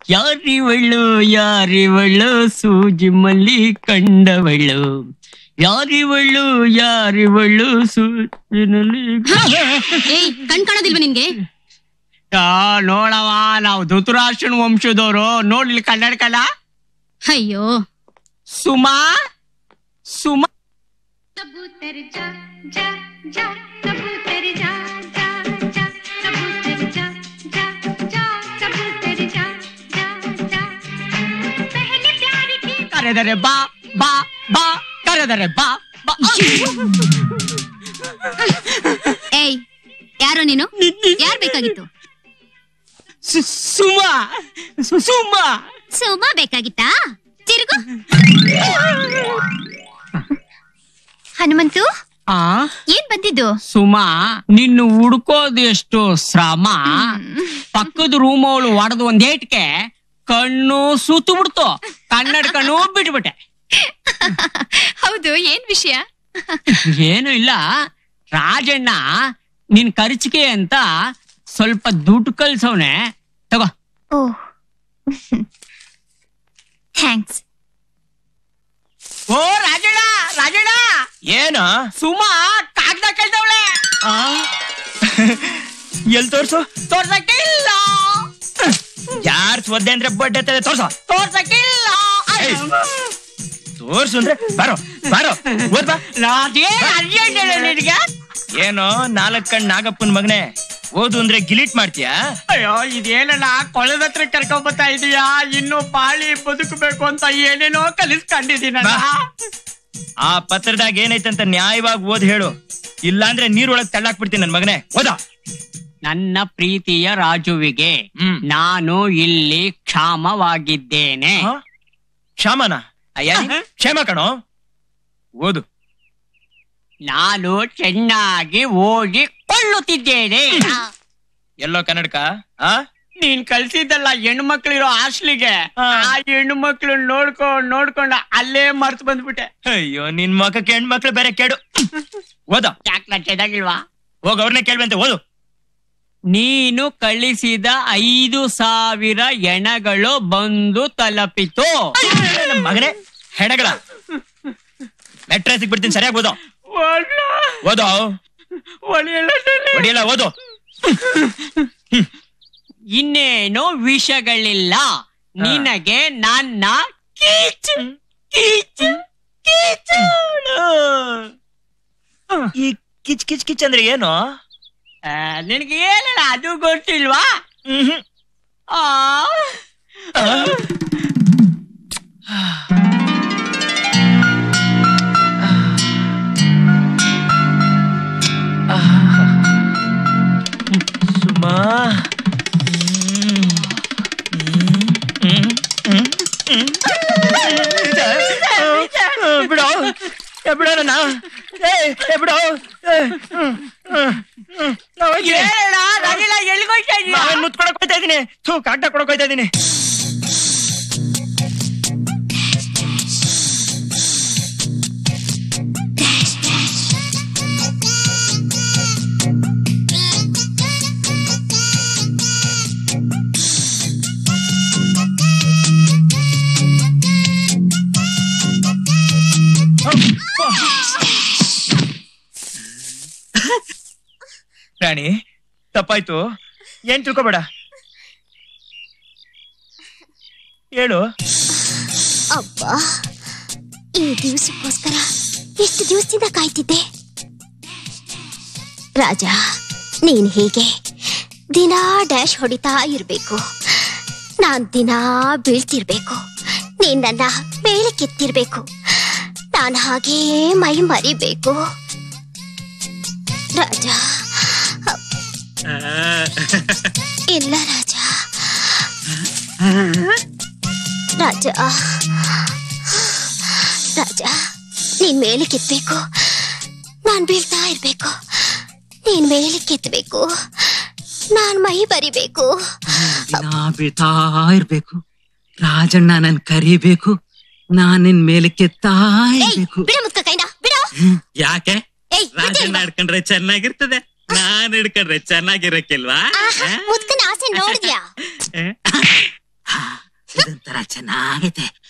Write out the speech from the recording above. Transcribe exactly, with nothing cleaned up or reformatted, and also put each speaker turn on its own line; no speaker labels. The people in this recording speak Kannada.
ಯಾರಿವಳು ಯಾರಿವಳು ಸೂಜಿ ಮಲ್ಲಿ ಕಂಡವಳು, ಯಾರಿವಳು ಯಾರಿವಳು ಸೂಜಿನಲ್ಲಿ.
ಕಣ್ ಕಾಣೋದಿಲ್ವ ನಿನ್ಗೆ?
ನೋಡವ, ನಾವು ಧೃತರಾಷ್ಟ್ರನ ವಂಶದವರು, ನೋಡ್ಲಿ ಕನ್ನಡಕಲ್ಲ.
ಅಯ್ಯೋ
ಸುಮಾ ಸುಮಾ
ಕಬೂತರ್ ಜಾ ಜಾ ಜಾ, ಕಬೂತರ್ ಜಾ ಜಾ ಜಾ, ಕಬೂತರ್ ಜಾ ಜಾ ಜಾ, ಕಬೂತರ್ ಜಾ ಜಾ ಜಾ, ಪಹಲೆ ಪ್ಯಾರ್ ಕಿ
ಕರೆದರೆ ಬಾ ಬಾ ಬಾ, ಕರೆದರೆ ಬಾ ಬಾ.
ಏಯ್, ಯಾರೋ ನೀನು? ಯಾರ್ ಬೇಕಾಗಿತ್ತು?
ಸುಮಾ ಸುಮಾ
ಸುಮಾ ಬೇಕಾಗಿತ್ತಾ? ತಿರುಗು. ಹನುಮಂತು,
ಆ
ಏನ್ ಬಂದಿದ್ದು?
ಸುಮಾ, ನಿನ್ನ ಹುಡ್ಕೋದು ಎಷ್ಟು ಶ್ರಮ. ಪಕ್ಕದ ರೂಮ್ ಅವಳು ಹೊಡೆದು ಒಂದ್ ಏಟ್ಗೆ ಕಣ್ಣು ಸುತ್ತು ಬಿಡ್ತು, ಕನ್ನಡ ಕಣ್ಣು ಬಿಟ್ಬಿಟ್ಟೆ.
ಹೌದು, ಏನ್ ವಿಷಯ?
ಏನು ಇಲ್ಲ, ರಾಜಣ್ಣ ನಿನ್ ಖರ್ಚಿಗೆ ಅಂತ ಸ್ವಲ್ಪ ದುಡ್ಡು ಕಳ್ಸವ್ನೆ, ತಗೋ.
ಓ ಥ್ಯಾಂಕ್ಸ್.
ಓ ರಾಜಣ್ಣ, ರಾಜಣ್ಣ,
ಏನ
ಸುಮಾ ಕಾಗ್ದ ಕಳ್ದವಳೆ.
ಎಲ್ ತೋರ್ಸು?
ತೋರ್ಸಕ್ಕಿಲ್ಲ.
ಯಾರ್ ಸ್ವದ್ದೆ ಅಂದ್ರೆ ಬಡ್ಡೆ ತೋರ್ಸ.
ತೋರ್ಸಕ್ಕಿಲ್ಲ.
ತೋರ್ಸು ಅಂದ್ರೆ ಬಾರೋ ಬಾರೋ, ಓದ್ ಬಾ.
ನಿನ್ಗೆ
ಏನೋ ನಾಲ್ಕ್ ಕಣ್ ನಾಗಪ್ಪನ್ ಮಗನೆ, ಓದು ಅಂದ್ರೆ ಗಿಲಿಟ್ ಮಾಡ್ತೀಯಾ?
ಅಯ್ಯೋ, ಇದೇನಣ್ಣ ಕೊಳದ ಹತ್ರ ಕರ್ಕೊಂಡ್ ಬರ್ತಾ ಇದೀಯಾ? ಇನ್ನು ಬಾಳಿ ಬದುಕಬೇಕು ಅಂತ ಏನೇನೋ ಕಲಿಸ್ಕೊಂಡಿದೀನ.
ಆ ಪತ್ರದಾಗ ಏನೈತಂತ ನ್ಯಾಯವಾಗಿ ಓದ್ ಹೇಳು, ಇಲ್ಲಾಂದ್ರೆ ನೀರೊಳಗ್ ತಳ್ಳಾಕ್ಬಿಡ್ತೀನಿ ನನ್ ಮಗನೇ. ಓದ.
ನನ್ನ ಪ್ರೀತಿಯ ರಾಜುವಿಗೆ ನಾನು ಇಲ್ಲಿ ಕ್ಷಾಮವಾಗಿದ್ದೇನೆ.
ಕ್ಷಾಮನ? ಅಯ್ಯ ಕ್ಷೇಮ ಕಣೋ, ಓದು.
ನಾನು ಚೆನ್ನಾಗಿ ಓದಿ ಕೊಳ್ಳುತ್ತಿದ್ದೇನೆ.
ಎಲ್ಲೋ ಕನ್ನಡಕ? ಆ
ನೀನ್ ಕಳ್ಸಿದ್ದಲ್ಲ ಹೆಣ್ಣು ಮಕ್ಳಿರೋ ಹಾಸ್ಟ್ಲಿಗೆ, ಆ ಹೆಣ್ಣು ಮಕ್ಳು ನೋಡ್ಕೊಂಡ್ ನೋಡ್ಕೊಂಡ ಅಲ್ಲೇ ಮರ್ತು ಬಂದ್ಬಿಟ್ಟೆ.
ಅಯ್ಯೋ, ನಿನ್ ಮಕ್ಕಕ್ಕೆ ಹೆಣ್ಮಕ್ಳು ಬೇರೆ ಕೇಡು. ಓದ.
ಯಾಕೆ ಚೆನ್ನಾಗಿಲ್ವಾ?
ಹೋಗ, ಅವ್ರನ್ನೇ ಕೇಳ್ಬಂತೆ, ಓದು.
ನೀನು ಕಳಿಸಿದ ಐದು ಸಾವಿರ ಹೆಣಗಳು ಬಂದು ತಲುಪಿತು.
ಮಗನೇ, ಹೆಣಗಳ ಮೆಟ್ರೆ ಸಿಗ್ಬಿಡ್ತೀನಿ, ಸರಿಯಾಗಿ ಓದೋ. ಓದೋ. ಹೊಡಿಯಲ್ಲ, ಓದು.
ಇನ್ನೇನು ವಿಷಗಳಿಲ್ಲ, ನಿನಗೆ ನನ್ನ ಕೀಚು ಕೀಚು ಕೀಚು.
ಈ ಕಿಚ್ ಕಿಚ್ ಕಿಚ್ ಅಂದ್ರೆ ಏನು?
ನಿನಗೆ ಏನಲ್ಲ ಅದು ಗೊತ್ತಿಲ್ವಾ?
ಹ್ಮ್.
ಆ
ಸುಮಾ, ಬಿಡೋ ಬಿಡೋ ನನ್ನ, ಬಿಡೋ. ನಾವೇನ್ ಮುತ್ ಕೊಡಕ್ ಹೋಯ್ತಾ ಇದೀನಿ, ಥೂ ಕಾಟ ಕೊಡಕ್ ಹೋಯ್ತಾ ಇದೀನಿ. ರಾಣಿ, ತಪ್ಪಾಯ್ತು, ಏನ್ ತಿಳ್ಕೊಬೇಡ, ಹೇಳು.
ಅಬ್ಬಾ, ಈ ದಿವಸಕ್ಕೋಸ್ಕರ ಎಷ್ಟು ದಿವಸದಿಂದ ಕಾಯ್ತಿದ್ದೆ. ರಾಜ, ನೀನ್ ಹೀಗೆ ದಿನಾ ಡ್ಯಾಶ್ ಹೊಡಿತಾ ಇರ್ಬೇಕು, ನಾನ್ ದಿನಾ ಬೀಳ್ತಿರ್ಬೇಕು, ನೀನ್ ನನ್ನ ಮೇಲೆ ಕೆತ್ತಿರ್ಬೇಕು, ನಾನ್ ಹಾಗೇ ಮೈ ಮರಿಬೇಕು. ರಾಜ, ಇಲ್ಲ ರಾಜ, ರಾಜ, ರಾಜ, ನೀನ್ ಮೇಲೆ ಕೆತ್ತಬೇಕು, ನಾನ್ ಬೀಳ್ತಾ ಇರ್ಬೇಕು, ನೀನ್ ಮೇಲೆ ಕೆತ್ತಬೇಕು, ನಾನ್ ಮೈ ಬರಿಬೇಕು,
ಬೀಳ್ತಾ ಇರ್ಬೇಕು, ರಾಜಣ್ಣ ನನ್ ಕರಿಬೇಕು, ನಾನ್ ನಿನ್ ಮೇಲೆ ಕೆತ್ತಾ ಇರ್ಬೇಕು.
ಬಿಡ ಮುತ್ತ ಕೈನ ಬಿಡ.
ಯಾಕೆ? ರಾಜಣ್ಣ ಹಿಡ್ಕೊಂಡ್ರೆ ಚೆನ್ನಾಗಿರ್ತದೆ, ನಾನ್ ಹಿಡ್ಕೊಂಡ್ರೆ ಚೆನ್ನಾಗಿರಕ್ಕಿಲ್ವಾ?
ಮುತ್ಕನ ಆಸೆ ನೋಡಿದ್ಯಾ?
ಚೆನ್ನಾಗೈತೆ